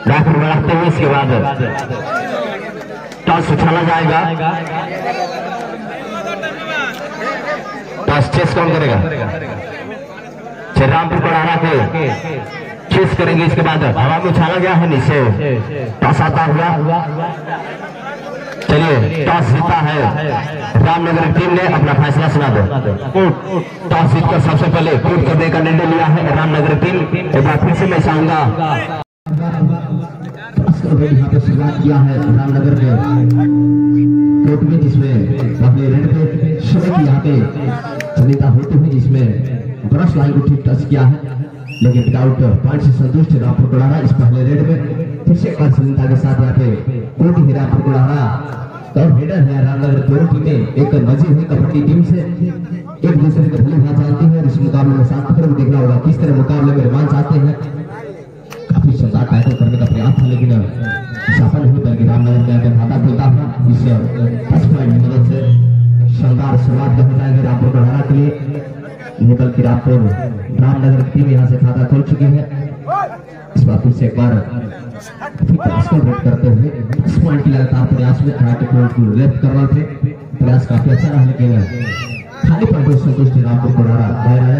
Back बढ़ाते हुए इसके बाद टॉस उछाला जाएगा। टॉस चेस कौन करेगा? रामपुर कोड़ारा के चेस करेंगे। इसके बाद हवा में उछाला गया है नीचे, टॉस आता हुआ। चलिए टॉस जीता है रामनगर टीम ने। अपना फैसला सुना दो। टॉस जीतकर सबसे पहले कोर्ट करने का निर्णय लिया है रामनगर टीम। एक बार फिर से मैं चाहूंगा यहाँ पे शुरुआत किया है रामनगर के कोर्ट में, जिसमें अपने रेड पे शॉट यहाँ पे चलिता होते हुए जिसमें ब्रश लाइन को ठीक टच किया है, लेकिन विदाउट पॉइंट से संतुष्ट रामपुर कोड़ारा इस पहले रेड में फिर से सलिता के साथ यहाँ पे कोर्ट ही रामपुर कोड़ारा और हेडर है रामनगर दोनों टीमें एक मजे हुई कबड्डी टीम से एक दूसरे को भली भांति जानती है। इस मुकाबले में साथ में देखना होगा किस तरह मुकाबले में रोमांच आते हैं। काफी शानदार टैकल करने का प्रयास था, लेकिन सफल नहीं, बल्कि रामनगर का खाता खुलता हुआ इस 10 पॉइंट की मदद से शानदार शुरुआत हो जाएगी रामपुर कोड़ारा के लिए। ये बल्कि रामनगर की टीम यहाँ से खाता खोल चुकी है। इस बार फिर से एक बार वेट करते हुए 10 पॉइंट की लगातार प्रयास में लेफ्ट कर रहे थे। प्रयास काफी अच्छा रहा, लेकिन खाली पॉइंट से संतुष्ट रामपुर कोड़ारा।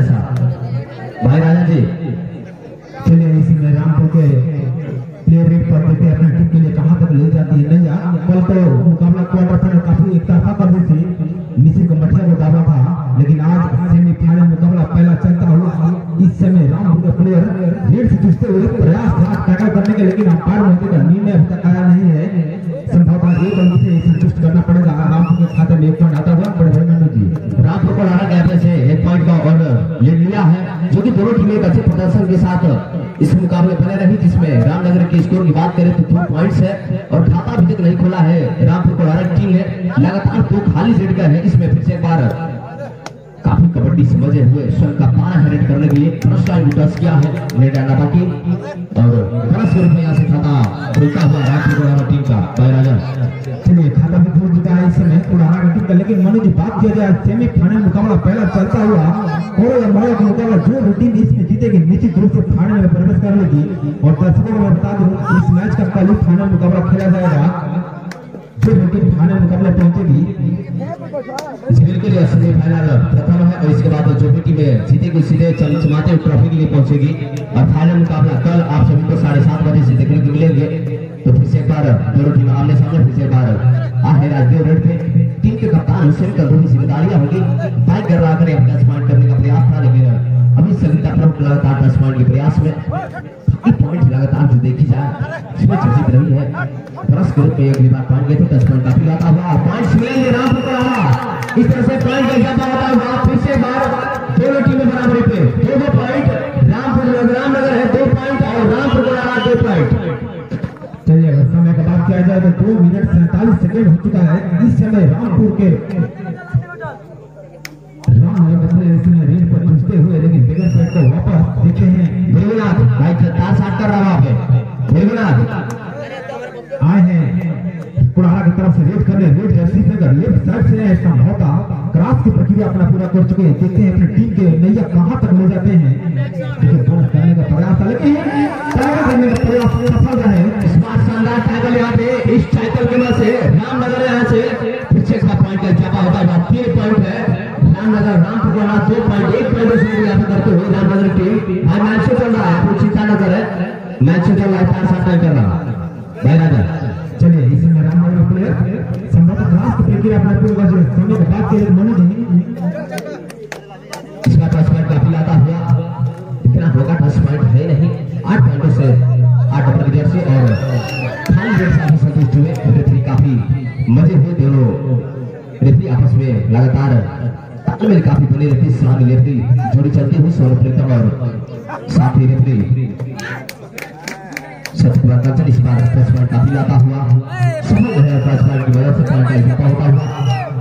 भाई राजा जी, चलिए इसमें रामपुर के प्लेयर रेट पर देते अपनी टीम के लिए कहां तक ले जाती है। नहीं कल तो मुकाबला क्वार्टर फाइनल काफी एक तरफा कर दी थी, नीचे को मठिया को दावा था, लेकिन आज सेमीफाइनल मुकाबला पहला चलता हुआ इस समय रामपुर के प्लेयर रेड से जूझते हुए प्रयास था टैकल करने के, लेकिन अंपायर महोदय का निर्णय अभी तक आया नहीं है। संभवतः एक अंक से संतुष्ट करना पड़ेगा। रामपुर के खाते में 1 पॉइंट आता हुआ बड़े भाई मंडू जी रामपुर कोड़ारा कैंप से 1 पॉइंट का ऑर्डर ले लिया है, जो कि दोनों टीमें एक अच्छे प्रदर्शन के साथ इस मुकाबले बने रही, जिसमें रामनगर के स्कोर की बात करें तो 2 पॉइंट्स है और खाता अभी तक नहीं खोला है रामपुर कोड़ारा टीम ने। लगातार 2 खाली सेट गए हैं। इसमें फिर से एक बार काफी कबड्डी समझे हुए स्वयं का पाना हेडेड करने के लिए फर्स्ट टाइम टच किया है नेट आना बाकी, और फर्स्ट ग्रुप में यहाँ से खाता खुलता हुआ रामपुर कोड़ारा टीम का। भाई राजा, चलिए खाता भी खोल चुका है इस समय कोड़ारा की टीम का, लेकिन मनु जी बात किया जाए सेमीफाइनल मुकाबला पहला चलता हुआ और मुकाबला जो टीम इसमें जीतेगी निश्चित रूप से फाइनल में प्रवेश कर लेगी। और दर्शकों को मैं बता दूं इस मैच का कल फाइनल मुकाबला खेला जाएगा। जो टीम फाइनल मुकाबले पहुंचेगी बिल्कुल सेमीफाइनल प्रथम है, और इसके बाद जो भी टीमें जीतेगी सीधे चमचमाते ट्रॉफी के लिए पहुंचेगी। और फाइनल मुकाबला कल आप सभी को 7:30 बजे से देखने को मिलेंगे। तो फिर से एक बार दोनों टीम आमने सामने, फिर से एक बार आहे राजदेव रेड पे टीम के कप्तान हुसैन का दोनों जिम्मेदारियां होगी। बाइक कर रहा करें 10 पॉइंट करने का प्रयास था, लेकिन अभी सलिता प्रमुख लगातार 10 पॉइंट के प्रयास में पॉइंट लगातार जो देखी जाए इसमें जीत रही है। फर्स्ट ग्रुप में अगली बार पॉइंट गए थे 10 पॉइंट काफी आता हुआ पॉइंट्स मिलेंगे रामपुर कोड़ारा। इस तरह से पॉइंट का इजाफा होता हुआ फिर से बार दोनों टीमें बराबरी पे 2 पॉइंट रामनगर है 2 पॉइंट और रामपुर कोड़ारा 2 पॉइंट। चलिए अगर समय का बात किया जाए तो 2 मिनट 47 सेकंड हो चुका है। इस समय रामपुर के रेड पर घुसते हुए, लेकिन बिगर पैड को वापस देखते हैं देवनाथ भाई तार साट कर रहा है। देवनाथ आए हैं कोड़ारा की तरफ से रेड करने, रेड जर्सी से लेफ्ट साइड से संभवता क्रॉस की प्रक्रिया अपना पूरा कर चुके हैं। देखते हैं अपनी टीम के नैया कहां तक ले जाते हैं। देखिए बॉल करने का प्रयास है, लेकिन टैकल करने का प्रयास सफल रहे। इस बार शानदार टैकल यहाँ पे इस टैकल की वजह से रामनगर यहाँ से फिर से इसका पॉइंट का इजाफा होता है। 3 पॉइंट है रामनगर, रामपुर कोड़ारा 2 पॉइंट 1 पॉइंट से यहाँ पे करते हुए रामनगर टीम। भाई मैच चल रहा है, आपको चिंता न करें, मैच चल रहा है, तार साट नहीं कर रहा भाई राजा। चलिए इसमें रामनगर प्लेयर संभवतः क्रॉस की प्रक्रिया अपना पूरा जो समय के बाद के मनु जी इसका 10 पॉइंट काफी लाता हुआ, इतना होगा 10 पॉइंट है नहीं। 8 पॉइंटों से 8 नंबर की जर्सी और खाली रेड से संतुष्ट हुए। रेफरी काफी मजे हुए, दोनों रेफरी आपस में लगातार तालमेल काफी बनी रहती। सामने रेफरी जोड़ी चलती हुई सोनू प्रीतम और साथ ही रेफरी सतपुरा कंचन इस बार 10 पॉइंट काफी लाता हुआ समझ है। 10 पॉइंट की वजह से पॉइंट का इजाफा होता हुआ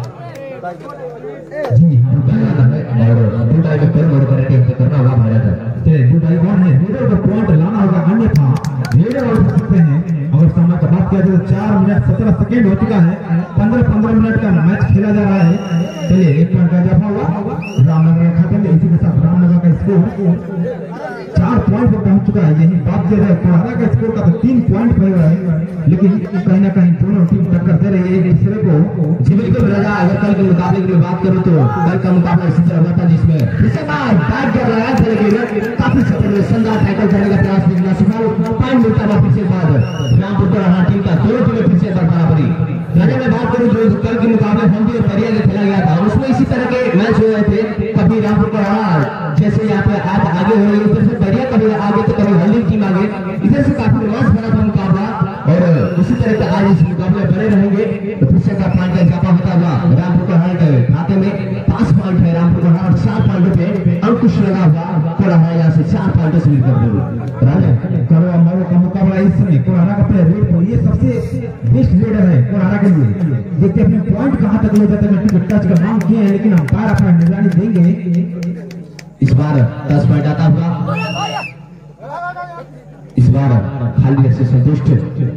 जी हाँ और 2 टाइम पर मोड़ कर करना होगा भाई राजा। चलिए 2 टाइम कौन है लीडर को पॉइंट लाना होगा, अन्यथा लीडर और सकते हैं। अगर समय का बात किया जाए तो 4 मिनट 17 सेकंड हो चुका है। 15 मिनट का मैच खेला जा रहा है। चलिए 1 पॉइंट का इजाफा हुआ रामनगर खाते में। इसी के साथ रामनगर का स्कोर 4 पॉइंट पर पहुंच चुका है। यही बात जो है कोहारा का स्कोर का तो 3 पॉइंट पर हुआ है, लेकिन कहीं ना कहीं दोनों टीम टक्कर दे रही है एक दूसरे को। जी बिल्कुल राजा, अगर कल के मुकाबले की बात करूं तो कल का मुकाबला इसी तरह हुआ था जिसमें बैट कर लगाया था, लेकिन काफी सफल शानदार टैकल करने का प्रयास भी सफल। 5 मिनट का वापस के बाद रामपुर कोहारा टीम का दोनों टीमें फिर से बराबरी। राजा मैं बात करूं जो कल के मुकाबले हल्दी और परिया में खेला गया था उसमें इसी तरह के मैच हो रहे थे। कभी रामपुर कोहारा जैसे यहाँ पे आप आगे हो रही है उधर से परिया कभी आगे तो कभी हल्दी टीम आगे, इधर से काफी रोमांच भरा था मुकाबला और उसी तरह का आज इस मुकाबले बने रहेंगे। तो फिर से का पॉइंट का इजाफा होता हुआ रामपुर कोहारा के खाते में 5 पॉइंट है। रामपुर कोहारा 4 पॉइंट पे अंकुश लगा हुआ कोहारा यहाँ से 4 पॉइंट से मिलकर राजा करो मारो का मुकाबला इस समय कोहारा का प्लेयर रेड को ये सबसे बेस्ट रेडर है कोहारा के लिए। देखते अपने पॉइंट कहां तक ले जाते हैं, टच का मांग किए हैं लेकिन अंपायर अपना निगरानी देंगे। इस बार 10 पॉइंट आता हुआ, इस बार खाली से संतुष्ट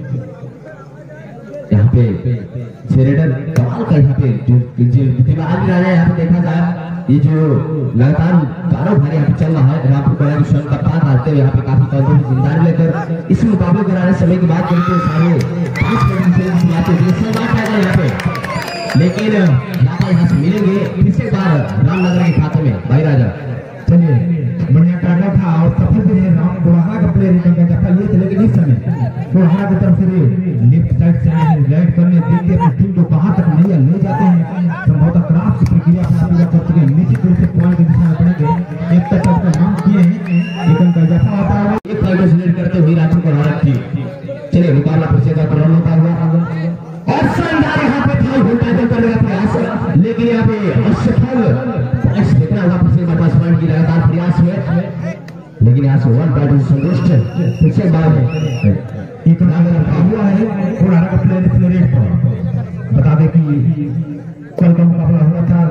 यहाँ पे रेडर कमाल का यहाँ पे जो दिमाग राजा यहाँ पे देखा जाए ये जो लगातार कारोबार यहाँ पे चल रहा है रामपुर कोहारा की स्वयं का पार डालते हुए यहाँ पे काफी कदमों की जिम्मेदारी लेकर इस मुकाबले कराने समय की बात करते हैं सारे 5 मिनट यहाँ पे यहाँ पे, लेकिन यहाँ से मिलेंगे फिर से बार रामनगर के खाते में भाई राजा। चलिए बढ़िया टारगेट था और सफल भी है राम कोहारा का प्लेयर का जगह लिए थे, लेकिन इस समय कोहारा की तरफ से लेफ्ट साइड से राइट करने देखते अपनी टीम को कहां तक नहीं ले जाते हैं। संभवतः क्रॉस की प्रक्रिया अपना पूरा कर चुके हैं, निश्चित रूप से पॉइंट की दिशा में बढ़ेंगे। एक टच का नाम किए हैं लेकिन का जफा होता है एक पॉइंट से करते हुए रामपुर कोहारा की। चलिए मुकाबला फिर से रन होता हुआ और शानदार यहाँ पे था टैकल करने का प्रयास, लेकिन यहाँ पे असफल पॉइंट्स देखना हुआ फिर से 50 पॉइंट की लगातार प्रयास में, लेकिन यहाँ से 1 पॉइंट संतुष्ट फिर से बाद एक हुआ है कोहारा का प्लेयर रेड पर। बता दें कि कल का मुकाबला हुआ था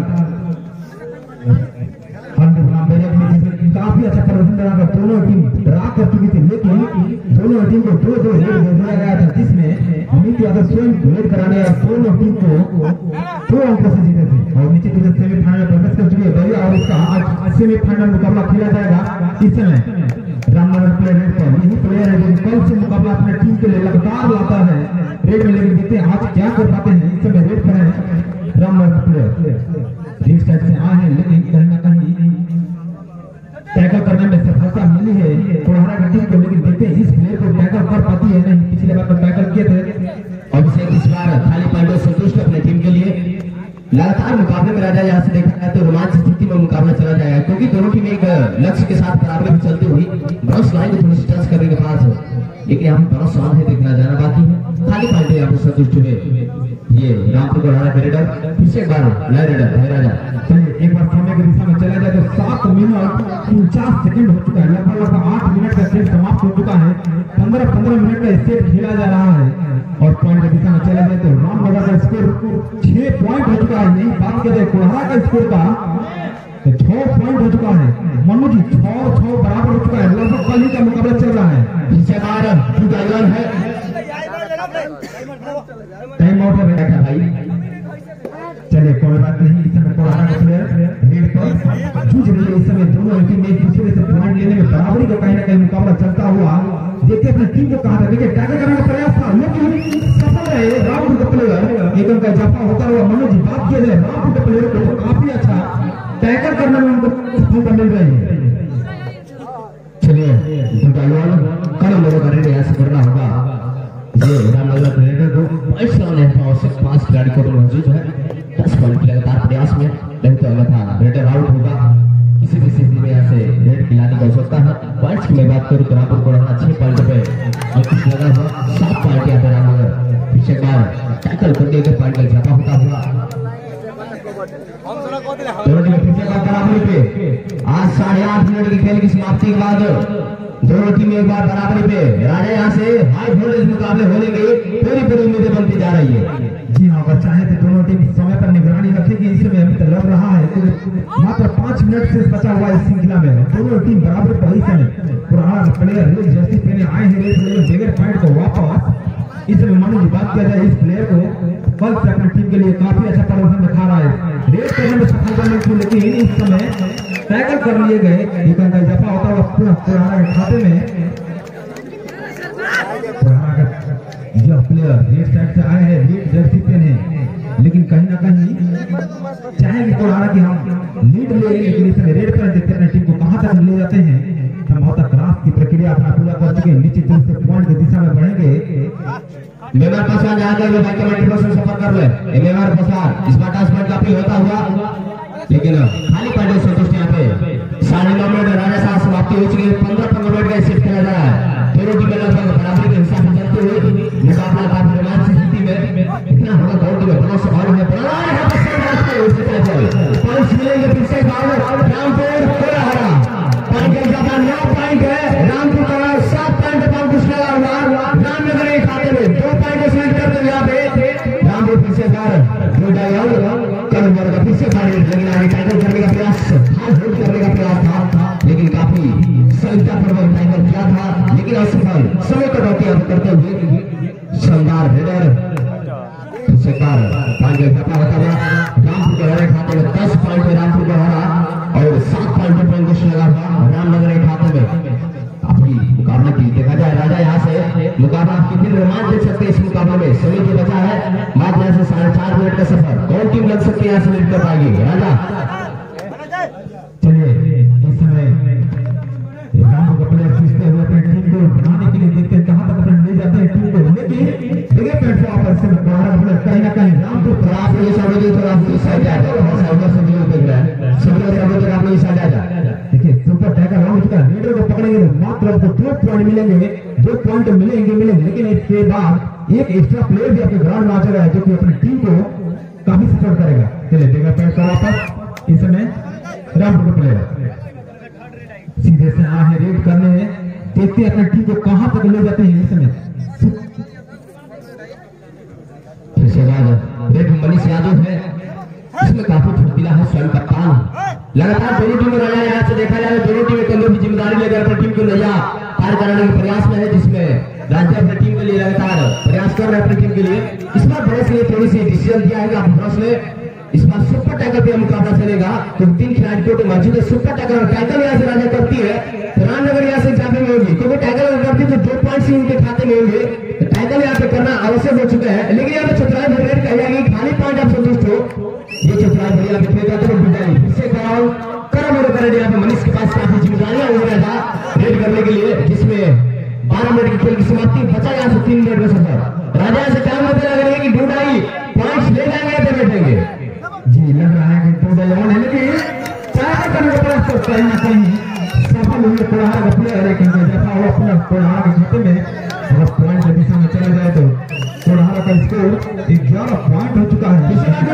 काफी अच्छा प्रदर्शन रहा, दोनों टीम ड्रा कर चुकी थी लेकिन दोनों टीम को 2-2 रेड दे दिया गया था जिसमें अमित यादव स्वयं रेड कराने और दोनों टीम को 2 अंकों से जीते थे और निश्चित रूप से सेमीफाइनल प्रवेश कर चुकी है दरिया और उसका आज सेमीफाइनल मुकाबला खेला जाएगा। इस समय रामनगर प्लेयर रेड पर यही प्लेयर है जो कल से मुकाबला अपने टीम के लिए लगातार लाता है रेड में, लेकिन देखते हैं आज क्या कर पाते हैं। इस समय रेड पर है रामनगर प्लेयर रेड साइड से आए हैं लेकिन कहीं ना कहीं टैकल करने में सफलता मिली है कोहारा की टीम को, लेकिन देखते हैं इस प्लेयर को टैकल कर पाती है नहीं। पिछले बार तो टैकल किए थे अभिषेक इस बार खाली पॉइंट संतुष्ट अपने टीम के लिए। लगातार मुकाबले में राजा यहाँ से देखा जाए तो रोमांच स्थिति में मुकाबला चला जाएगा क्योंकि दोनों टीम एक लक्ष्य के साथ बराबरी में चलती हुई ब्रॉस लाइन को थोड़ी सी टच करने के बाद लेकिन यहाँ ब्रॉस लाइन है देखना जाना बाकी है। खाली पॉइंट यहाँ पर संतुष्ट हुए ये रामपुर कोहारा के रेडर फिर से एक बार नए रेडर भाई राजा। चलिए एक बार समय की दिशा में चला जाए तो 7 मिनट 49 सेकंड हो चुका है, लगभग 8 मिनट का सेट समाप्त हो चुका है। 15 मिनट का सेट खेला जा रहा है और पॉइंट की दिशा में चला जाए तो रामनगर का स्कोर 6 पॉइंट हो चुका है। नहीं बात करें कोहारा का स्कोर का तो 6 पॉइंट हो चुका है। मनु जी 6 बराबर हो चुका है, लगभग कल ही का मुकाबला चल रहा है। पीछे बार है टाइम आउट है बैठा भाई। चलिए कोई बात नहीं, इस समय कोहारा का प्लेयर रेड पर जूझ रही है। इस समय दोनों टीम एक दूसरे से पॉइंट लेने में बराबरी का कहीं ना कहीं मुकाबला चलता हुआ देखते अपनी टीम को कहा था। देखिए टैकल करने का प्रयास था लेकिन सफल है रामपुर का प्लेयर। एक का इजाफा होता हुआ मनोज जी बात किया जाए रामपुर के प्लेयर को तो काफी अच्छा टैकल करने में उनको सफलता मिल रही है। चलिए कल लोगों का रेड यहाँ से करना होगा। ये रामनगर के रेडर को 5 खिलाड़ी को मौजूद है 10 पॉइंट लगातार प्रयास में, नहीं तो अन्यथा रेडर आउट होगा। किसी भी स्थिति में यहाँ से रेड खिलाने की आवश्यकता है। पॉइंट्स की मैं बात करूँ तो रामपुर कोहारा 6 पॉइंट पे अंकुश लगा हुआ, 7 पॉइंट यहाँ पे रामनगर पीछे बार टैकल करने के पॉइंट का इजाफा होता हुआ दोनों टीम फिर से बराबरी पे। आज 8.5 मिनट की खेल की समाप्ति के बाद दोनों टीम एक बार बराबरी पे। राजा यहाँ से हाई वोल्टेज मुकाबले होने की पूरी उम्मीदें बनती जा रही है। जी हाँ, अगर चाहे तो दोनों टीम समय पर निगरानी रखेगी। इस समय अभी तक लग रहा है तो मात्र 5 मिनट से बचा हुआ इस श्रृंखला में दोनों टीम बराबर पर ही समय पुराना प्लेयर जर्सी पहने आए हैं बगैर पॉइंट को वापस। इस समय मानो की बात किया जाए इस प्लेयर को कल से अपनी टीम के लिए काफी अच्छा प्रदर्शन दिखा रहा है। रेड करने में सफलता मिली थी, लेकिन इस समय टैकल कर लिए गए। एक अंकल जफा होता हुआ पुराना के खाते में यह प्लेयर रेड साइड से आए हैं, रेड जर्सी पहने हैं, लेकिन कहीं ना कहीं चाहेंगे पुराना कि हम लीड ले, लेकिन इस समय रेड पर देखते हैं टीम को कहां तक ले जाते हैं। संभवतः क्रॉस की प्रक्रिया अपना पूरा कर चुके हैं, निश्चित रूप से पॉइंट की दिशा में बढ़ेंगे। मेवार पसार यहाँ गए भाई कमेंट बॉक्स में सफर कर ले। मेवार पसार इस बार टास्क पॉइंट काफी होता हुआ, लेकिन खाली पांडे संतुष्ट यहाँ पे 9.5 मिनट राजा साहब समाप्ति हो चुकी है। 15 मिनट का सेट खेला जा रहा है। दोनों टीमें लगभग बराबरी के हिसाब से चलते हुए मुकाबला काफी रोमांच की स्थिति में इतना होगा दौड़ में बड़ा सवाल है। पॉइंट्स मिलेंगे फिर से रामपुर पूरा हरा पॉइंट का ज्यादा 9 पॉइंट है। रामपुर का 7 पॉइंट पर कुछ लगा हुआ। रामनगर के खाते में 2 पॉइंट सेट करते हुए यहाँ पे रामपुर फिर से का फिर से लेकिन आगे टैकल करने का प्रयास होल्ड करने का प्रयास था, लेकिन काफी सफलतापूर्वक टैकल किया था, लेकिन असफल। समय कटौती करते हुए शानदार हेडर रामपुर के हरे खाते में 10 पॉइंट में रामपुर का हरा और 7 पॉइंट पर कुछ लगा हुआ रामनगर के खाते में। काफी मुकाबला की देखा जाए राजा यहाँ से मुकाबला आप कितनी रोमांच देख सकते हैं इस मुकाबले में। समय की बचा है मात्र यहाँ से 4.5 मिनट का सफर। कौन टीम लग सकती है यहाँ से लीड कर पाएगी राजा? चलिए इस समय रामपुर का प्लेयर खींचते हुए अपनी टीम को बनाने के लिए देखते हैं कहां तक अपने ले जाते हैं टीम को, लेकिन देखिए प्लेटफॉर्म पर से कहीं ना कहीं रामपुर पर आप ये समझिए तो आप इस साइड आ जाए साइड से भी देख रहा है सभी सब आप इस साइड आ जाए। देखिए सुपर टैकल राउंड का लीडर को पकड़ेंगे तो मात्र आपको 2 पॉइंट मिलेंगे, 2 पॉइंट मिलेंगे, लेकिन इसके बाद एक एक्स्ट्रा प्लेयर भी आपके ग्राउंड में आ जाएगा जो कि अपनी टीम को काफी सपोर्ट करेगा। चलिए देखा पैर का वापस इस समय रामपुर का प्लेयर सीधे से आ है रेड करने में, देखते हैं अपनी टीम को कहां तक ले जाते हैं। इस समय रेड मनीष यादव है, इसमें काफी फुर्तीला है स्वयं कप्तान। लगातार दोनों टीमें राजा यहाँ से देखा जाए दोनों टीमें कंधों की जिम्मेदारी लेकर अपनी टीम को नया पार कराने के प्रयास में है, जिसमें राज्य अपनी टीम के लिए लगातार प्रयास कर रहे हैं अपनी टीम के लिए। इस बार ब्रश ने थोड़ी सी डिसीजन दिया है कि ब्रश ने इस बार सुपर टैकल पे मुकाबला चलेगा, क्योंकि 3 खिलाड़ी को मौजूद है। सुपर टैकल यहाँ से राजा करती है तो रामनगर यहाँ से एग्जाम में होगी, क्योंकि टैकल करती है तो 2 पॉइंट से उनके खाते में होंगे। टैकल यहाँ पे करना आवश्यक हो चुका है, लेकिन यहाँ पे चतुराई भर कह जाएगी खाली पॉइंट आप संतुष्ट हो। ये चतुराई भर यहाँ पे खेल जाते हैं फिर से कराओ करा मोड़ करें। यहाँ पे मनीष के पास काफी जिम्मेदारियां हो रहा था रेड करने के लिए, जिसमें 12 मिनट की खेल की समाप्ति बचा यहाँ से 3 मिनट में सफर। राजा से क्या मतलब लग रही है कि ढूंढाई पॉइंट्स ले जाएंगे या बैठेंगे? जी लग रहा है कि 2 है, लेकिन चाहे करने का प्रयास तो कहीं ना कहीं सफल हुए पुराना का प्लेयर है, क्योंकि जैसा वो अपना पुराना के खाते में अगर पॉइंट की दिशा में चला जाए तो पुराना का स्कोर 11 पॉइंट हो चुका है।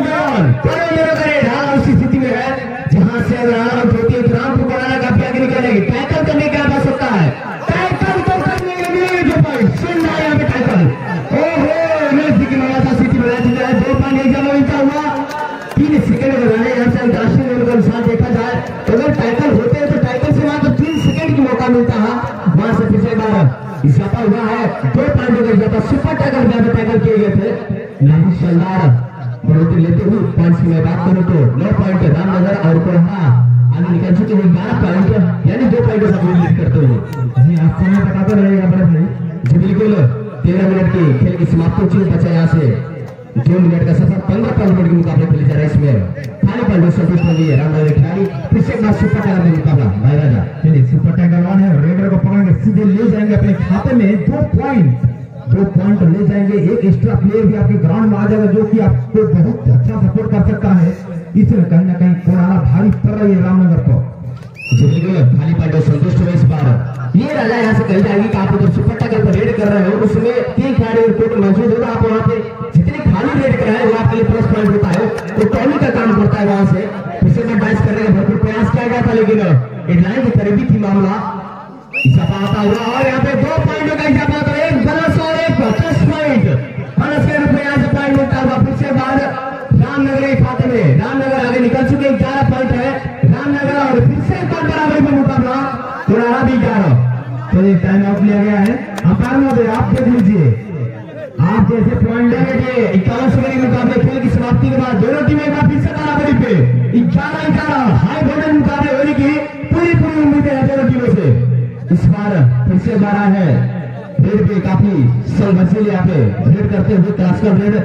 उसी स्थिति में है जहां से अगर आउट होती है तो रामपुर पुराना काफी आगे निकलेगी। टैकल करने की आ सकता है, टैकल तो करने के लिए जो पॉइंट सुन रहा है यहाँ पे टैकल। ओहो नजदीकी नवासा सिटी में 2 पॉइंट एग्जाम मिलता हुआ 3 सेकंड में रहने यहाँ से अंतरराष्ट्रीय लेवल के अनुसार देखा जाए तो अगर टैकल होते हैं तो टैकल से वहां तो 3 सेकंड की मौका मिलता है। वहां से पिछले बार इजाफा हुआ है 2 पॉइंट का इजाफा। सुपर टैकल में टैकल किए गए थे, नहीं शानदार बढ़ोतरी लेते हुए पॉइंट्स की मैं बात करूं तो 9 पॉइंट रामनगर और कोल्हा आगे निकल चुके हैं 11 पॉइंट, यानी 2 पॉइंट से लीड करते हुए। जी आप समय बताते रहेगा बड़े भाई। जी बिल्कुल 13 मिनट की खेल की समाप्ति हो चुकी है, बचा यहाँ से 2 मिनट का सफर। 15 मिनट के मुकाबले खेले जा रहे हैं, इसमें खाली पॉइंट संतुष्ट हो गई है रामनगर खिलाड़ी। फिर से एक बार सुपर टैकल में मुकाबला भाई राजा। चलिए सुपर टैकल ऑन है, रेडर को पकड़ेंगे सीधे ले जाएंगे अपने खाते में 2 पॉइंट ले जाएंगे। एक एक्स्ट्रा प्लेयर भी आपके ग्राउंड में आ जाएगा जो कि आपको बहुत अच्छा सपोर्ट कर सकता है। इसमें कहीं ना कहीं पुराना भारी पड़ रही है रामनगर को। खाली पॉइंट संतुष्ट हुए इस बार। ये राजा यहाँ से कही जाएगी कि आप जब सुपर टैकल पर रेड कर रहे हो उसमें 3 खिलाड़ी टोटल मौजूद होगा। आप वहाँ पे जितने खाली रेड कराए वो आपके लिए प्लस पॉइंट होता है, तो टॉली का काम करता है। वहां से फिर से बैच करने का भरपूर प्रयास किया गया था, लेकिन हेडलाइन की करीबी थी मामला इजाफा होता हुआ। और यहाँ पे 2 पॉइंटों का इजाफा तो 1 बोनस और 1 10 पॉइंट बोनस के रूप में यहाँ से पॉइंट मिलता हुआ। फिर से बाद रामनगर के खाते में रामनगर आगे निकल चुके 11 पॉइंट है रामनगर, और फिर से बराबरी में मुकाबला पुराना भी 11। तो ये टाइम आउट लिया गया है। अंपायर महोदय आप देख लीजिए, आप जैसे पॉइंट लेंगे 51 सेकंड के मुकाबले खेल की समाप्ति के बाद दोनों टीमें एक बार फिर से बराबरी पे 11-11 हाई वोल्टेज मुकाबले होने की पूरी उम्मीदें हैं दोनों टीमों से। इस बार फिर से 12 है रेड पे काफी संघर्षील यहाँ पे रेड करते हुए क्लासिकल रेड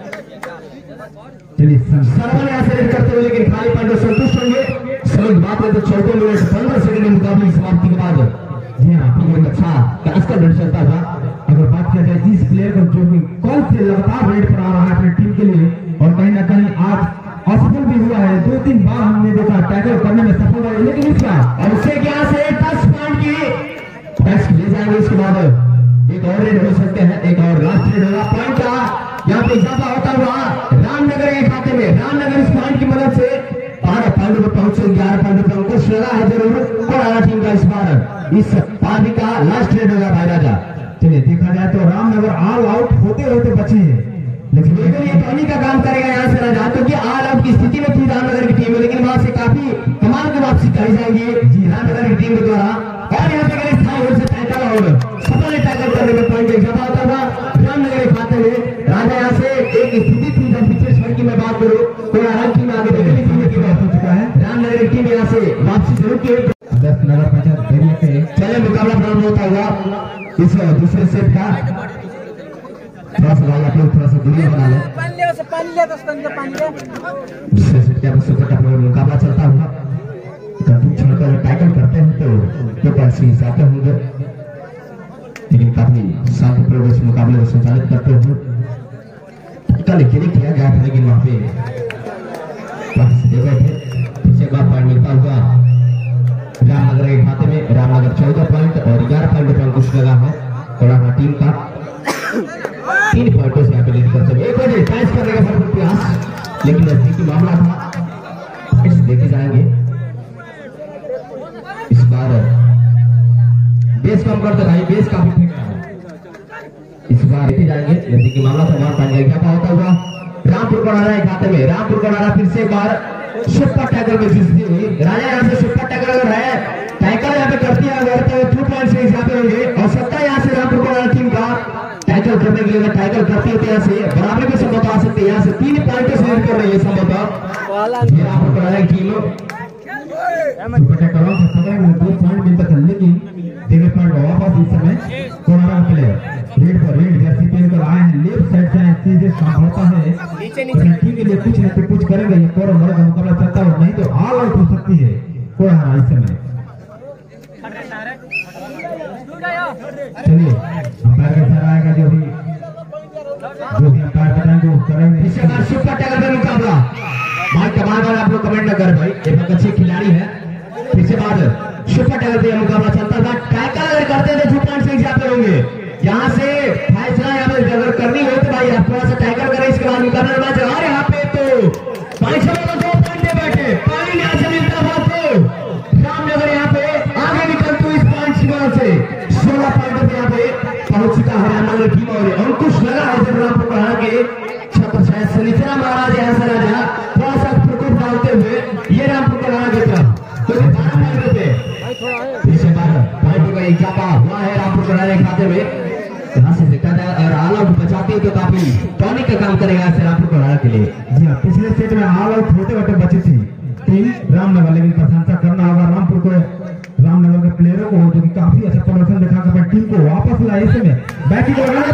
सरवन यहाँ से रेड करते हुए, लेकिन खाली पांडे संतुष्ट होंगे। समझ बात है तो 14 मिनट 15 सेकंड के मुकाबले समाप्ति के बाद जी हाँ एक अच्छा क्लासिकल रेड चलता था। अगर बात किया जाए इस प्लेयर को जो कि कल से लगातार रेड पर आ रहा है अपनी टीम के लिए और कहीं ना कहीं आज असफल भी हुआ है, 2-3 बार हमने देखा टैकल करने में सफल रहे, लेकिन इसका और उससे क्या से 10 पॉइंट की टेस्ट ले जाएंगे। इसके बाद एक और रेड हो सकते हैं, एक और लास्ट रेड होगा। पॉइंट का यहाँ पे इजाफा होता हुआ रामनगर के खाते में, रामनगर इस पॉइंट की मदद से 12 पॉइंट पर पहुंचे, 11 पॉइंट पर अंकुश लगा है जरूर कोलारा टीम का। इस बार इस पारी का लास्ट रेड होगा भाई राजा। चलिए देखा जाए तो रामनगर ऑल आउट होते होते बचे हैं, लेकिन ये टॉनी का काम करेगा यहाँ से राजा, क्योंकि ऑल आउट की स्थिति में थी रामनगर की टीम, लेकिन वहां से काफी कमाल की वापसी करी जाएगी जी रामनगर की टीम के द्वारा। और यहाँ पे स्थायी रूप से टैकल और सफल टैकल करने में पॉइंट इजाफा होता हुआ रामनगर के खाते में। राजा यहाँ से एक स्थिति थी जब पिछले शहर की मैं बात करूँ कोलारा टीम आगे बढ़ने की बात हो चुका है, रामनगर की टीम यहाँ से वापसी जरूर की। 10 नगर पंचायत के चले मुकाबला प्रारंभ होता हुआ इस दूसरे सेट का। थोड़ा सा भाई आप लोग थोड़ा सा दूरी बना लें। दूसरे सेट के सुपर टॉप में मुकाबला चलता हुआ कभी छोड़कर टैकल करते हैं तो पैसे हिसाब होंगे, लेकिन काफी शांतिपूर्ण इस मुकाबले को संचालित करते हुए टैकल खेल किया गया था, लेकिन वहां पे दे गए थे। पीछे का पॉइंट मिलता हुआ रामनगर के खाते में, रामनगर 14 पॉइंट और 11 पॉइंट पर अंकुश लगा है कोलारा टीम का। 3 पॉइंटों से यहाँ पे लीड करते हुए एक बजे मैच करने का भरपूर प्रयास, लेकिन नजदीकी मामला था, इस देखे जाएंगे। इस बार बेस कम करते भाई, बेस काफी फेंक रहा है। इस बार देखे जाएंगे नजदीकी मामला था, वहां पानी क्या होता हुआ रामपुर कोलारा के खाते में। रामपुर कोलारा फिर से एक बार सुपर टैकल में जीतती हुई राजा यहाँ से सुपर टैकल अगर है टैकल यहाँ पे करती है अगर तो 2 पॉइंट से हिसाब होंगे और सकता है यहाँ से रामपुर कोलारा टीम का टैकल करने के लिए टैकल करती है तो यहाँ से बराबर भी संभव आ सकते हैं। यहाँ से 3 पॉइंट से लीड कर रही है संभवतः रामपुर कोलारा की टीम। सुपर टैकल से पकड़ेंगे 2 पॉइंट मिलता था, लेकिन 3 पॉइंट वापस इस समय कोलारा प्लेयर रेड पर रेड जर्सी पहनकर आए हैं, लेफ्ट साइड से सीधे संभवता है टीम के लिए कुछ न कुछ करेंगे। ये कोर मर का मुकाबला चलता है, नहीं तो ऑल आउट हो सकती है कोलारा इस समय। चलिए अंपायर का इशारा आएगा, जो भी अंपायर बताएंगे वो करेंगे। इसके बाद सुपर टैकल का मुकाबला भाई कमाल वाला, आप लोग कमेंट न कर भाई, एक अच्छे खिलाड़ी है। इसके बाद सुपर टैकल पे मुकाबला चलता था, टैकल अगर करते थे 2 पॉइंट से एग्जाम्पल होंगे। यहाँ से फैसला यहाँ पे अगर करनी हो तो भाई आप थोड़ा सा टैकल करें, इसके बाद मुकाबला मैच। और यहाँ पे तो भाई सब 2 पॉइंट दे बैठे, पॉइंट यहाँ से मिलता था तो रामनगर यहाँ पे आगे निकल तो इस पॉइंट से 16 पॉइंट यहाँ पे पहुंच चुका है रामनगर टीम। और अंकुश लगा है जब रामपुर कोलारा के छत्र शायद सनीचरा महाराज यहाँ से राजा थोड़ा सा प्रकोप डालते हुए ये रामपुर कोलारा की तरफ तो 12 पॉइंट पे इसे 12 पॉइंट का इजाफा हुआ है रामपुर कोलारा के खाते में। यहाँ से देखा जाए और ऑल आउट बचाते हैं तो काफी टॉनिक का काम करेगा रामपुर कोलारा के लिए। जी हाँ, पिछले सेट में ऑल आउट होते बची थी टीम रामनगर, लेकिन प्रशंसा करना होगा रामपुर को, रामनगर के प्लेयरों को जो कि काफी अच्छा प्रदर्शन दिखाकर अपनी टीम को वापस लाए। इसमें बैटिंग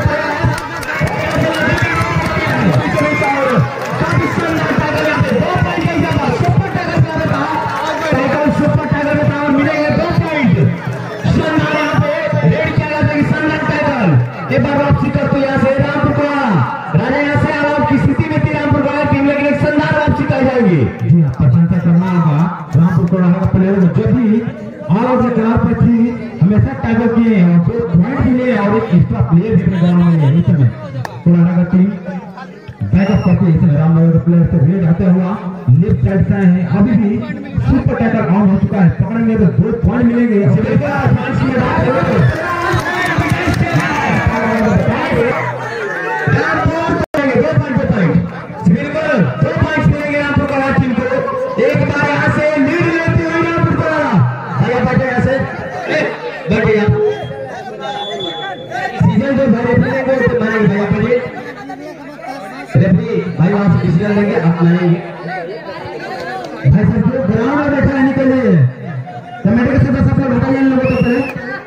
सुपर टैकल में पावर मिलेंगे 2 पॉइंट शानदार यहाँ पे रेड किया जाता है शानदार टैकल। एक बार वापसी करते यहाँ से रामपुर कोलारा राजा यहाँ से ऑल आउट की स्थिति में थी रामपुर कोलारा टीम, लेकिन एक शानदार वापसी कर जाएगी। जी हाँ, प्रशंसा करना होगा रामपुर कोलारा का प्लेयर को, जो भी ऑल आउट के किनार पे थी हमेशा टैकल किए और 2 पॉइंट मिले और एक एक्स्ट्रा प्लेयर देखने को मिले। इस समय कोलारा का टीम बैकअप करके इस समय रामनगर के प्लेयर से रेड आते हुआ लेफ्ट साइड से आए हैं। अभी भी सुपर टैकल ऑन हो चुका है, पकड़ेंगे तो 2 पॉइंट मिलेंगे। सिग्नल देंगे आप लाएंगे। भाई साहब जो ग्राउंड में बैठा रहने के लिए कमेटी के सदस्य आप लोग हटाइए लोगों को पहले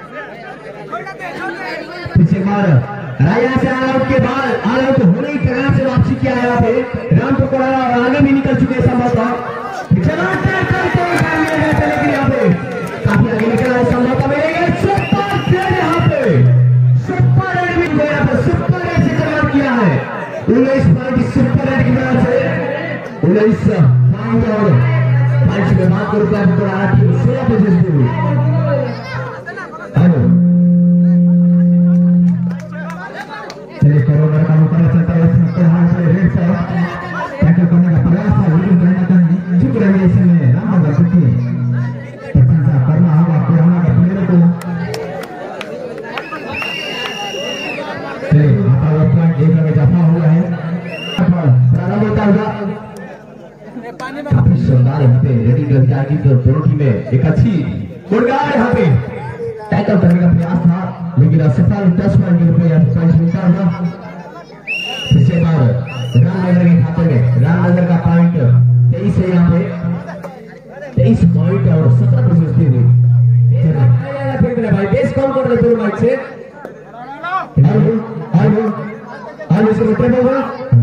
पीछे मार राजा से ऑल आउट के बाद ऑल आउट होने की तरह से वापसी किया है यहाँ पे रामपुर को आगे भी निकल चुके हैं संभवतः पीछे मार करते हैं लेकिन यहाँ पे काफी आगे निकल रहा है संभवतः मिलेगा सुपर प्लेयर यहाँ पे सुपर रेड भी गया था सुपर रेड से कमाल किया है 19 पॉइंट सुपर रेड की वजह से 19 पॉइंट और 5 में बात करूँ तो आपको आ रहा है 16 पोजीशन हेलो चलिए कोरोना का मुकाबला चलता है इसमें कोहान से रेड पर टैकल करने का प्रयास है लेकिन कहीं ना कहीं चुप रह गए इसमें रामनगर सिटी प्रशंसा करना होगा कोरोना के प्लेयर को चलिए आता हुआ पॉइंट एक में जफा हुआ है प्रारंभ होता हुआ काफी शानदार यहाँ पे रेडी कर जाएगी तो दोनों टीमें एक अच्छी गुड़गाड़ यहाँ पे टैकल करने का प्रयास था लेकिन असफल 10 पॉइंट के रुपए पॉइंट मिलता हुआ इसके बाद रामनगर के खाते में रामनगर का पॉइंट 23 है यहाँ पे 23 पॉइंट और 17 पोजीशन हुई भाई बेस कम कर रहे दोनों मैच से हेलो इसको टेबल होगा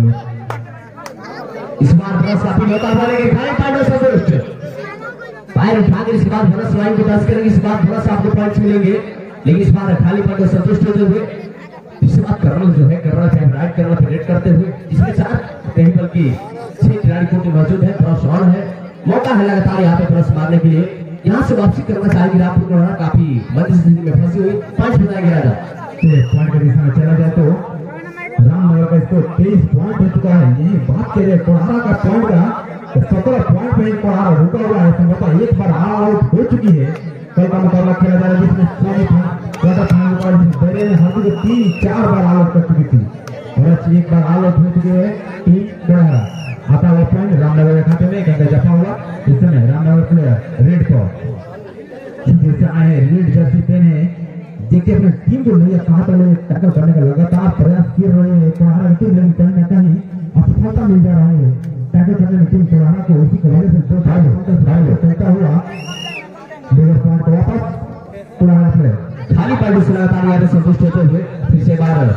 इस बार बरस काफी होता हुआ लेकिन भाई पांडव संतुष्ट पैर उठा कर इस बार बरस लाइन को टच करेंगे इस बार बरस आपको पॉइंट्स मिलेंगे लेकिन इस बार खाली पांडव संतुष्ट होते हुए इस बार कर्नल जो है कर्नल चाहे राइट कर्नल पे रेड करते हुए इसके साथ नहीं बल्कि 6 खिलाड़ी कोर्ट में मौजूद है क्रॉस ऑन है मौका है लगातार यहाँ पे क्रॉस मारने के लिए यहाँ से वापसी करना चाहेगी रामपुर को काफी मध्य स्थिति में फंसी हुई 5 बताया गया था पॉइंट के दिशा में चला जाए तो रामनगर का इसको 23 पॉइंट हो चुका है यही बात करें कोहारा का पॉइंट का 17 पॉइंट में कोहारा रुका हुआ है संभवतः एक बार ऑल आउट हो चुकी है कल का मुकाबला खेला जा रहा है जिसमें क्वार्टर फाइनल मुकाबला बड़े ने हाथी को 3-4 बार ऑल आउट कर चुकी थी और एक बार ऑल आउट हो चुकी है टीम कोहारा आता हुआ पॉइंट रामनगर के खाते में गंदा जफा हुआ इस समय रामनगर प्लेयर रेड पर जैसे आए रेड जर्सी पहने देखिए अपने टीम को नहीं कहां पर टैकल करने का लगातार प्रयास कर रहे हैं कोहारा की टीम कहीं ना कहीं असफलता मिल जा रहा है टैकल करने में टीम कोहारा को उसी के वजह से दो फाइल कहता हुआ लेबर पॉइंट को वापस कोहारा प्लेयर खाली पार्टी से लगातार यहाँ संतुष्ट होते हुए फिर से बार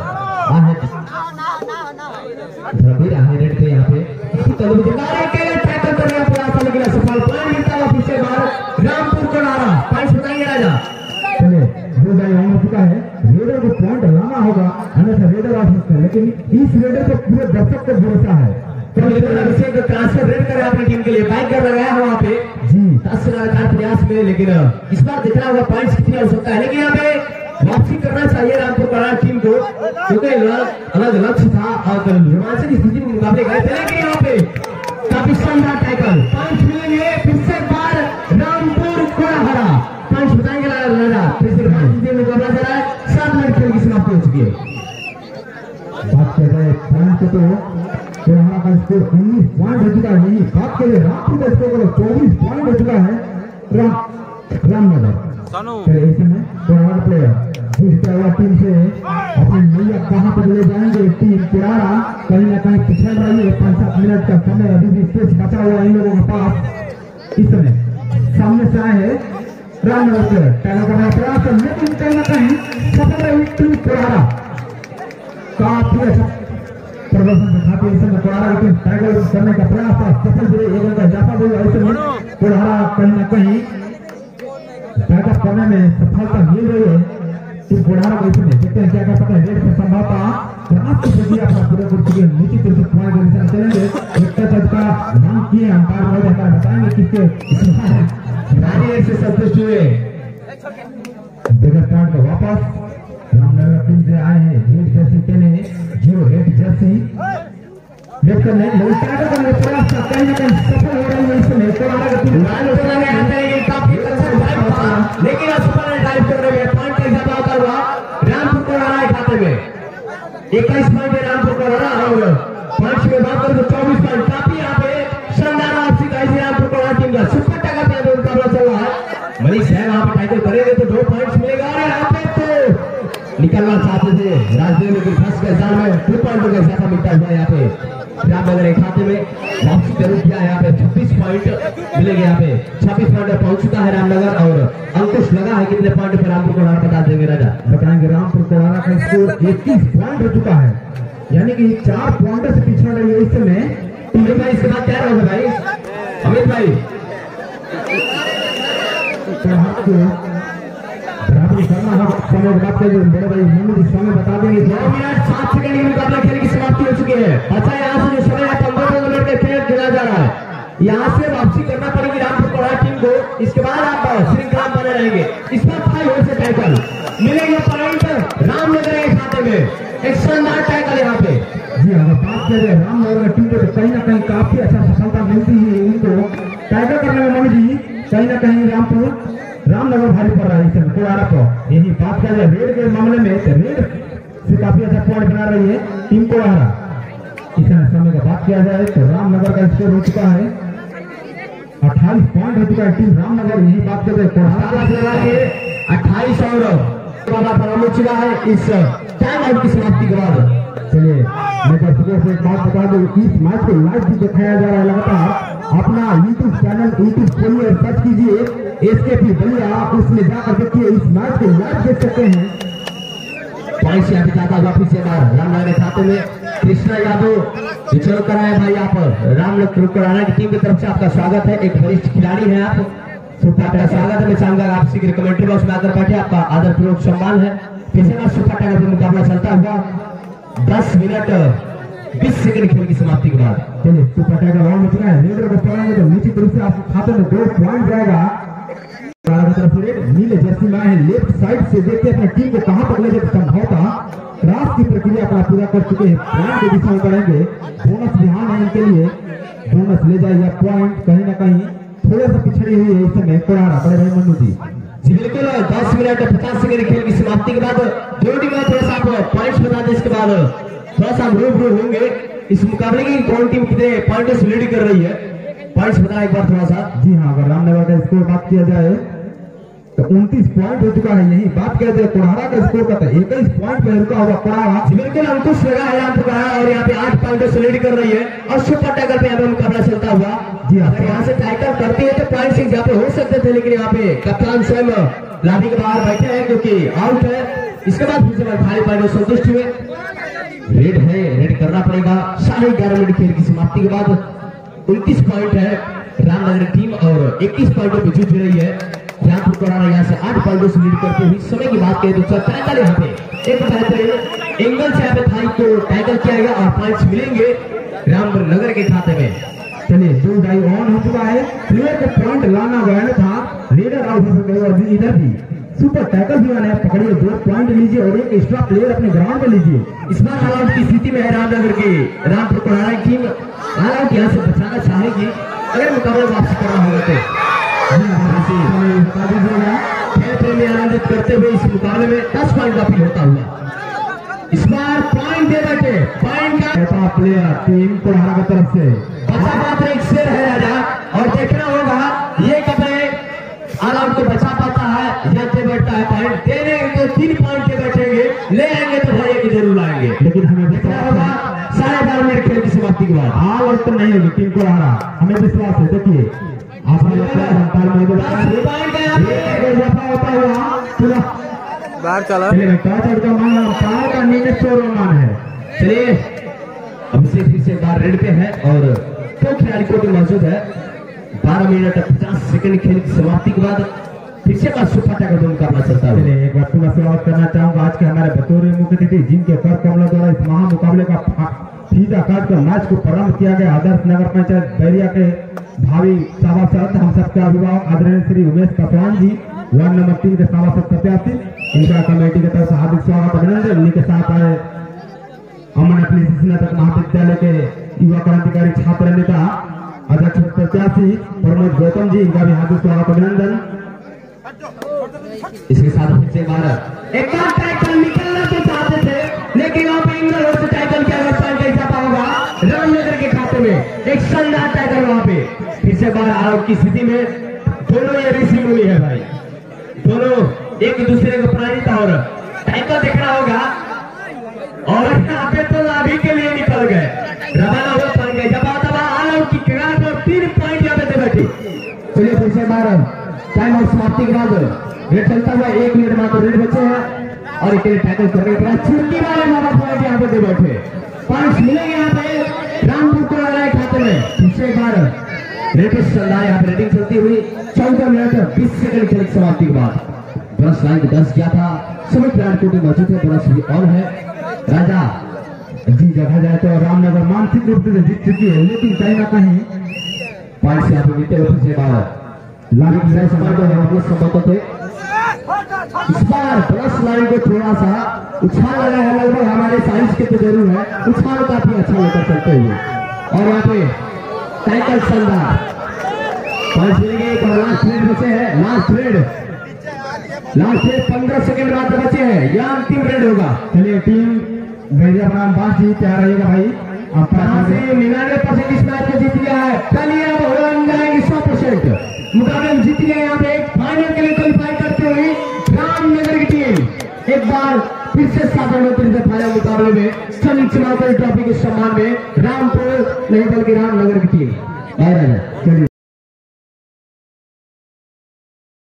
द्रविड़ रेड पे यहाँ पे टैकल करने का प्रयास लेकिन असफल पॉइंट मिलता हुआ फिर से बार रामपुर कोहारा पॉइंट बताइए राजा चले दो जाए हो चुका है रेडर को पॉइंट लाना होगा अन्यथा रेडर आ सकते हैं लेकिन इस रेडर को पूरे दर्शक पर भरोसा है तो अभिषेक ट्रांसफर रेड करे अपनी टीम के लिए बाइक कर रहा है वहाँ पे जी 10 से लगातार प्रयास में लेकिन इस बार दिखना होगा पॉइंट्स कितनी हो सकता है लेकिन यहाँ पे वापसी करना चाहिए रामपुर कोहारा टीम को क्योंकि अलग लक्ष्य था और रोमांचक स्थिति में मुकाबले गए थे लेकिन यहाँ पे काफी शानदार टैकल पॉइंट मिलेंगे फिर से बार रामपुर कोहारा पॉइंट बताएंगे राजा फिर से मुकाबला चल रहा है 7 मिनट खेल की समाप्ति हो चुकी है बात कर रहे हैं पॉइंट को तो कोहारा का स्कोर 19 पॉइंट हो चुका है यही बात करें रामपुर का स्कोर 24 पॉइंट हो चुका है रामनगर इस समय कोहारा प्लेयर जीतता हुआ टीम से अपनी नैया कहां पर ले जाएंगे टीम कोहारा कहीं ना कहीं पिछड़ रही है 5-7 मिनट का समय अभी भी स्पेस बचा हुआ इन लोगों के पास इस समय सामने से आए हैं रामनगर प्लेयर टैकल करने का प्रयास लेकिन कहीं ना कहीं सफल रही टीम कोहारा काफी अच्छा प्रदर्शन दिखाते हैं इस समय कोहारा की टीम टैकल करने का प्रयास था सफल भी रही एक जाफा भी हुआ इस समय कोहारा कहीं ना कहीं बैकअप करने में सफलता मिल रही है टीम कोहारा को इसमें देखते हैं क्या कर सकते हैं रेड से संभवतः प्राप्त कर दिया अपना पूरे कुर्सी के नीचे कुर्सी पॉइंट के निशान चलेंगे एक टच का नाम किए अंपायर महोदय का बताएंगे किसके इसमें रानी से संतुष्ट हुए बिगर पॉइंट को वापस रामनगर टीम से आए हैं रेड जर्सी पहने जीरो रेड जर्सी रेड करने टैकल करने का प्रयास था कहीं ना कहीं सफल हो रही है इसमें कोहारा की टीम लाल उतरने में आते हैं काफी अच्छा ड्राइव था लेकिन असफल ड्राइव कर रहे हैं पॉइंट का इजाफा होता हुआ रामपुर कोहारा के खाते में 21 पॉइंट है रामपुर कोहारा और 5 में बात करें तो 24 पॉइंट काफी यहाँ पे शानदार वापसी का रामपुर कोहारा टीम का सुपर टैकल पे मुकाबला चल रहा है मनीष है वहां पे टैकल करेंगे तो 2 पॉइंट्स मिलेगा और यहाँ पे तो निकलना चाहते थे राजदेव लेकिन फंस गए जाल में 2 पॉइंट का इजाफा मिलता हुआ यहाँ पे रामनगर के खाते में वापसी जरूर किया है। यहाँ पे 26 पॉइंट मिलेंगे। यहाँ पे 26 पॉइंट पहुंच चुका है रामनगर और अंकुश लगा है कितने पॉइंट पर रामपुर कोलारा बता देंगे राजा? बताएंगे। रामपुर कोलारा का स्कोर 21 पॉइंट हो चुका है, यानी कि 4 पॉइंट से पिछड़ रही है इस समय। अमित भाई इसके बाद क्या होगा भाई? अमित भाई बराबरी करना है समय बात करेंगे। बड़े भाई मोहम्मद समय बता देंगे। 2 मिनट 7 सेकंड की मुकाबला खेल की समाप्ति हो चुकी है। अच्छा यहाँ से जो समय 15 मिनट का खेल खेला जा रहा है, यहाँ से वापसी करना पड़ेगी रामपुर कोलारा टीम को। इसके बाद आप श्रृंखला बने रहेंगे। इस पर 5 से टैकल मिलेगा पॉइंट रामनगर के खाते में। एक शानदार टैकल यहाँ पे। जी अगर बात करें रामनगर टीम को तो कहीं ना कहीं काफी अच्छा सफलता मिलती है उनको टैकल करने में। मनु जी कहीं ना कहीं रामनगर भारी पड़ रहा है इस समय कोलारा को। यही बात करें रेड के मामले में तो रेड से काफी अच्छा पॉइंट बना रही है टीम कोलारा। इस समय का बात किया जाए तो रामनगर का स्कोर हो चुका है 28 पॉइंट हो चुका है टीम रामनगर। यही बात कर रहे हैं 28 और हो चुका है इस टाइम आउट की समाप्ति के बाद। चलिए मैं दर्शकों से एक बात बता दूं, इस मैच को लाइव भी दिखाया जा रहा है लगातार। अपना यूट्यूब चैनल यूट्यूब खोलिए, सर्च कीजिए एसकेपी बलिया, उसमें जाकर देखिए इस मैच को लाइव देख सकते हैं। पॉइंट से अभी ज्यादा वापिस से बार रामनगर के खाते में कृष्णा यादव विचरण कराए भाई। आप रामनगर कोलारा की टीम की तरफ से आपका स्वागत है। एक वरिष्ठ खिलाड़ी है आप, आपका स्वागत है। मैं चाहूंगा आप शीघ्र कमेंट्री बॉक्स में आकर बैठे, आपका आदर पूर्वक सम्मान है। पिछले सुपर टैकल पर मुकाबला चलता हुआ 10 मिनट 20 सेकंड खेल की समाप्ति के बाद। चलिए सुपर टैकल राउंड में चुका है। रेडर को पकड़ेंगे तो निश्चित रूप से आपके खाते में 2 पॉइंट जाएगा। नीले जर्सी में आए हैं, लेफ्ट साइड से देखते हैं अपनी टीम को कहां तक ले जाकर समझौता क्रॉस की प्रक्रिया का पूरा कर चुके हैं। पॉइंट की दिशा में बढ़ेंगे, बोनस ध्यान है इनके लिए, बोनस ले जाएगा। पॉइंट कहीं ना कहीं थोड़ा सा पिछड़ी हुई है इस समय कोलारा। बड़े भाई मनु जी बिल्कुल 10 मिनट 50 सेकंड खेल की समाप्ति के बाद दोनों टीम थोड़ा सा पॉइंट्स बता दें। इसके बाद थोड़ा सा हम रूबरू होंगे इस मुकाबले की कौन टीम कितने पॉइंट से लीड कर रही है। पॉइंट्स बताएं एक बार थोड़ा सा। जी हाँ, अगर रामनगर का स्कोर बात किया जाए तो 29 पॉइंट हो चुका है। यही बात किया जाए कोलारा का स्कोर का तो 21 पॉइंट पर रुका हुआ कोलारा। बिल्कुल अंकुश लगा है रामपुर कोलारा और यहाँ पे 8 पॉइंट से लीड कर रही है और सुपर टैकल पे यहाँ पे मुकाबला चलता हुआ। जी हाँ, अगर यहाँ से टैकल करती है तो पॉइंट यहाँ पे हो सकते थे, लेकिन यहाँ पे कप्तान स्वयं लाठी के बाहर बैठे हैं क्योंकि आउट है। इसके बाद फिर से खाली पॉइंट संतुष्ट हुए। रेड है, रेड करना पड़ेगा। 11:30 मिनट खेल की समाप्ति के बाद 29 पॉइंट है रामनगर टीम और 21 पॉइंटों पर जूझ रही है रामपुर कोलारा। यहाँ से 8 पॉइंटों से लीड करते हुए समय की बात करें तो टैकल यहाँ पे एक बेहतरीन एंगल से यहाँ पे थाई को टैकल किया गया और पॉइंट्स मिलेंगे रामनगर के खाते में। चलिए 2 डाई ऑन हो चुका है। प्लेयर को पॉइंट लाना गया था, रेडर आउट हो सकते और इधर भी सुपर टैकल भी आने पकड़िए, 2 पॉइंट लीजिए और एक एक्स्ट्रा प्लेयर अपने ग्राउंड में लीजिए। इस बार ऑल आउट की स्थिति में है रामनगर की रामपुर कोलारा की टीम। ऑल आउट यहाँ से बचाना चाहेगी अगर मुकाबला वापसी करना होगा तो। खेल प्रेमी आनंदित करते हुए इस मुकाबले में 10 पॉइंट का अपील होता हुआ इस बार पॉइंट दे बैठे। पॉइंट का प्लेयर टीम कोलारा की तरफ से बचा पात्र एक शेर है राजा और देखना होगा ये कपड़े ऑल आउट को बचा पाता है या दे बैठता है। पॉइंट देने तो 3 पॉइंट के बैठेंगे, ले आएंगे तो भाई एक जरूर लाएंगे, लेकिन हमें देखना होगा 12:30 मिनट खेल की समाप्ति के बाद। ऑल आउट तो नहीं होगी टीम कोलारा, हमें विश्वास है। देखिए आप बाहर चला का नीचे शोरमान है। चलिए अभिषेक फिर से बार रेड पे है और 2 खिलाड़ी कोर्ट में मौजूद है। 12 मिनट 50 सेकंड खेल की समाप्ति के बाद फिर से सुपर टैकल पर मुकाबला चलता है। एक बार पूरा स्वागत करना चाहूंगा आज के हमारे बतौर मुख्य अतिथि जिनके कर कमलों द्वारा इस महा मुकाबले का फीता काट कर मैच को प्रारंभ किया गया। आदर्श नगर पंचायत बैरिया के भावी सभासद हम सबके अभिभावक आदरणीय श्री उमेश पासवान जी, वार्ड नंबर 3 के सभासद प्रत्याशी, इनका कमेटी की तरफ से हार्दिक स्वागत अभिनंदन। इनके साथ आए अमन स्नातक महाविद्यालय के युवा क्रांतिकारी छात्र नेता अध्यक्ष प्रत्याशी प्रमोद गौतम जी, इनका भी हार्दिक स्वागत अभिनंदन। इसके साथ फिर से एक बार टाइटल निकलना तो चाहते थे लेकिन वहां पे इंग्लैंड से टाइटल क्या पॉइंट ऐसा होगा रामनगर के खाते में। एक शानदार टाइटल वहां पे फिर से बार आउट की स्थिति में दोनों ये ऋषि मुनि है भाई, दोनों एक दूसरे को प्रेरित और टाइटल देखना होगा और यहाँ पे तो लाभी के लिए निकल गए। रवाना हुआ रेड चलता हुआ 1 मिनट मात्र रेड बचे हैं और एक टैकल करने के बाद चुटकी वाले मारा पॉइंट यहाँ पे दे बैठे पॉइंट्स मिलेंगे यहाँ पे रामपुर को लगा है खाते में। दूसरे बार रेडिस चल रहा है यहाँ पे रेडिंग चलती हुई 14 मिनट 20 सेकंड खेल समाप्ति के बाद ब्रश लाइन को दर्ज किया था। सभी खिलाड़ी कोर्ट में मौजूद है। ब्रश भी ऑन है। राजा जी देखा जाए तो रामनगर मानसिक रूप से जीत चुकी है, लेकिन कहीं ना कहीं पॉइंट्स यहाँ पे मिलते हुए फिर से बाहर लाइन से संभव थे। इस बार ब्रश लाइन को थोड़ा सा उछाल लगा है, लगभग हमारे साइज के तो जरूर है, उछाल काफी अच्छा लेकर चलते हुए और यहाँ पे टैकल शानदार पॉइंट्स मिलेंगे। एक और लास्ट रेड बचे हैं। लास्ट रेड 15 सेकंड बाद बचे हैं। यह अंतिम रेड होगा। चलिए टीम भेजे अपना बात जी तैयार रहिएगा भाई। आप 99% इस मैच में जीत गया है। चलिए अब हो जाएंगे 100% मुकाबले में जीत गए। यहाँ पे फाइनल के लिए क्वालिफाई करते हुए रामनगर की टीम एक बार फिर से 7 फाइनल मुकाबले में चलिए ट्रॉफी के सम्मान में रामपुर नहीं बल्कि रामनगर की टीम। चलिए